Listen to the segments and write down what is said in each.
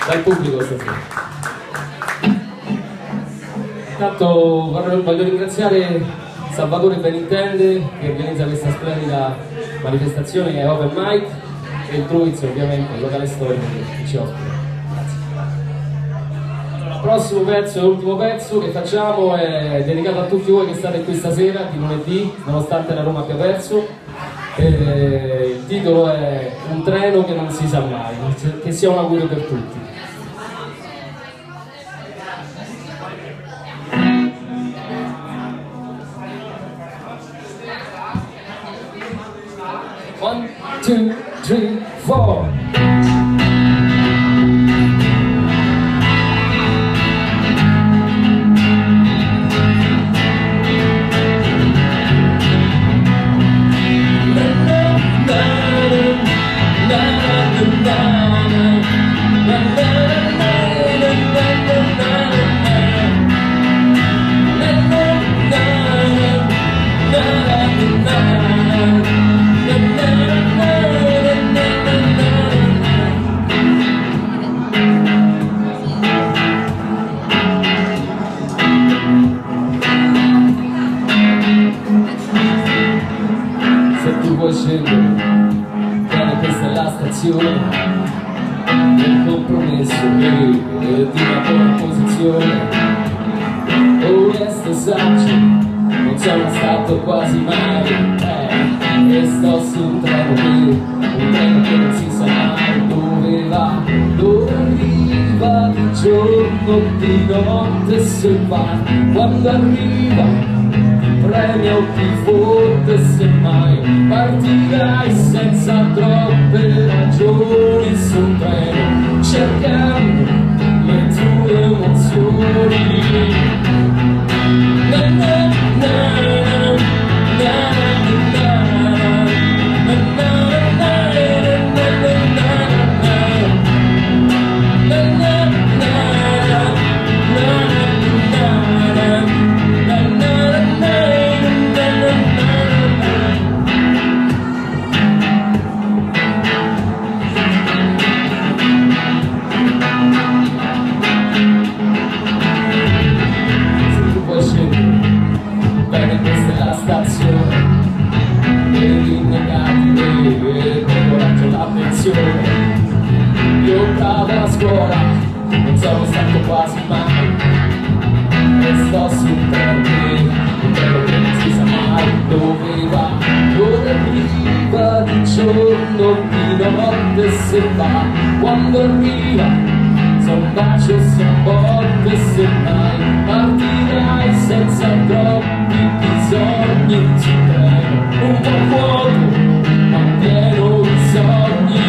dal pubblico stasera. Intanto voglio ringraziare Salvatore Benintende che organizza questa splendida manifestazione che è Open Mic, e il Druids ovviamente, il locale storico che ci ospita. Il prossimo pezzo, l'ultimo pezzo che facciamo è dedicato a tutti voi che state qui stasera, di lunedì, nonostante la Roma abbia perso. Il titolo è Un treno che non si sa mai, che sia un augurio per tutti. One, two, three, four. del compromesso e di una buona posizione. Onesto saggio, non sono stato quasi mai, e sto su un treno che non si sa mai dove va, dove arriva, di giorno, di notte, se va, quando arriva premia o ti fotte, semmai partirai senza troppe ragioni su un treno, cercando le tue emozioni. Na, na, na, na, io bravo alla scuola, non sono stato quasi mai, e sto su un treno che non si sa mai dove va, dove arriva, di giorno, di notte, se va, quando arriva, son bacio, son botte, se mai partirai senza troppi bisogni su un treno, un po' vuoto, ma pieno di sogni.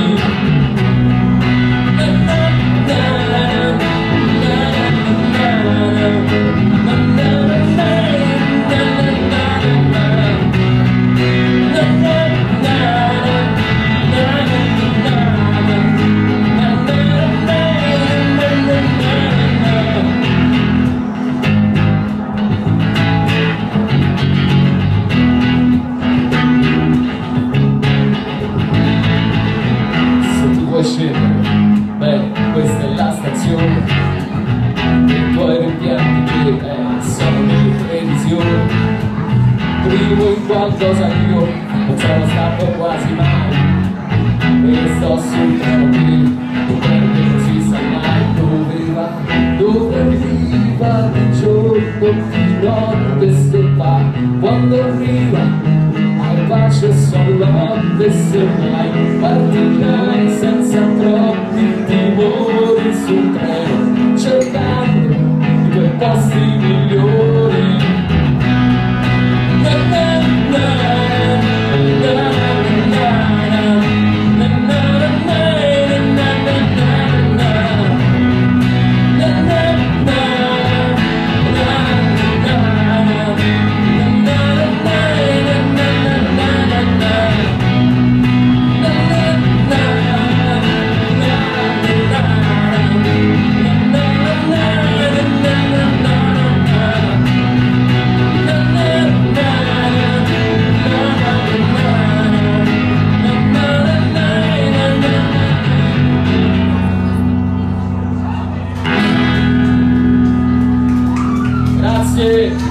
Beh, questa è la stazione, i tuoi rimpianti che sono le previsioni. Primo in qualcosa io non sono stato quasi mai, e sto sul treno che non si sa mai dove va, dove arriva, di giorno, di notte, se va, quando arriva pace son notte, se mai partirai senza troppi timori su un treno, cercando i tuoi posti migliori. Na, na, na. Na Grazie.